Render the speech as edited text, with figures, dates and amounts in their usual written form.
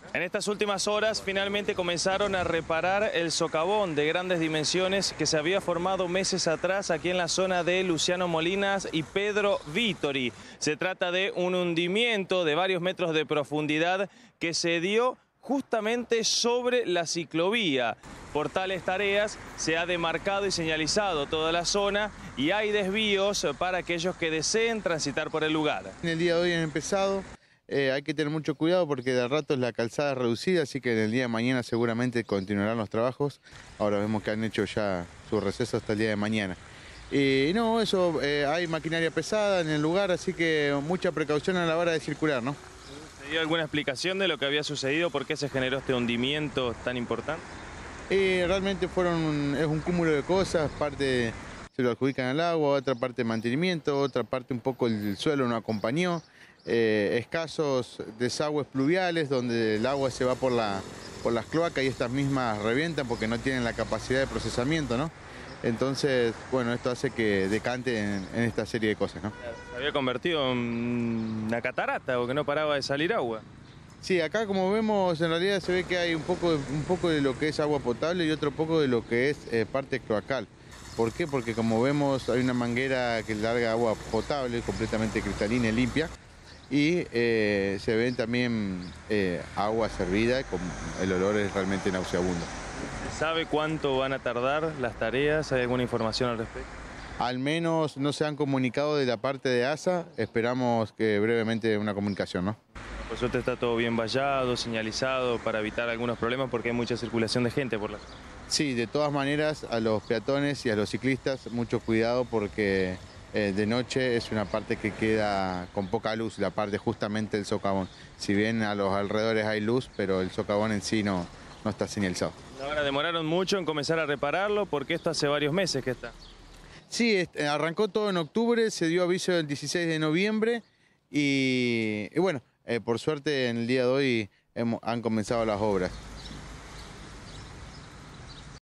En estas últimas horas finalmente comenzaron a reparar el socavón de grandes dimensiones que se había formado meses atrás aquí en la zona de Luciano Molinas y Pedro Vítori. Se trata de un hundimiento de varios metros de profundidad que se dio justamente sobre la ciclovía. Por tales tareas se ha demarcado y señalizado toda la zona y hay desvíos para aquellos que deseen transitar por el lugar. En el día de hoy han empezado. Hay que tener mucho cuidado porque de rato la calzada es reducida, así que en el día de mañana seguramente continuarán los trabajos. Ahora vemos que han hecho ya su receso hasta el día de mañana. No, eso, hay maquinaria pesada en el lugar, así que mucha precaución a la hora de circular, ¿no? ¿Se dio alguna explicación de lo que había sucedido? ¿Por qué se generó este hundimiento tan importante? Realmente es un cúmulo de cosas, parte se lo adjudican al agua, otra parte mantenimiento, otra parte un poco el suelo no acompañó. Escasos desagües pluviales donde el agua se va por las cloacas y estas mismas revientan porque no tienen la capacidad de procesamiento, ¿no? Entonces, bueno, esto hace que decante en esta serie de cosas, ¿no? Se había convertido en una catarata o que no paraba de salir agua. Sí, acá como vemos en realidad se ve que hay un poco de lo que es agua potable y otro poco de lo que es parte cloacal. ¿Por qué? Porque como vemos hay una manguera que larga agua potable, completamente cristalina y limpia. Y se ven también agua servida, con el olor es realmente nauseabundo. ¿Se sabe cuánto van a tardar las tareas? ¿Hay alguna información al respecto? Al menos no se han comunicado de la parte de ASA, esperamos que brevemente una comunicación, ¿no? Por suerte está todo bien vallado, señalizado para evitar algunos problemas porque hay mucha circulación de gente por la zona. Sí, de todas maneras a los peatones y a los ciclistas mucho cuidado porque de noche es una parte que queda con poca luz, la parte justamente del socavón. Si bien a los alrededores hay luz, pero el socavón en sí no está señalizado. Ahora demoraron mucho en comenzar a repararlo porque esto hace varios meses que está. Sí, arrancó todo en octubre, se dio aviso el 16 de noviembre y bueno, por suerte en el día de hoy han comenzado las obras.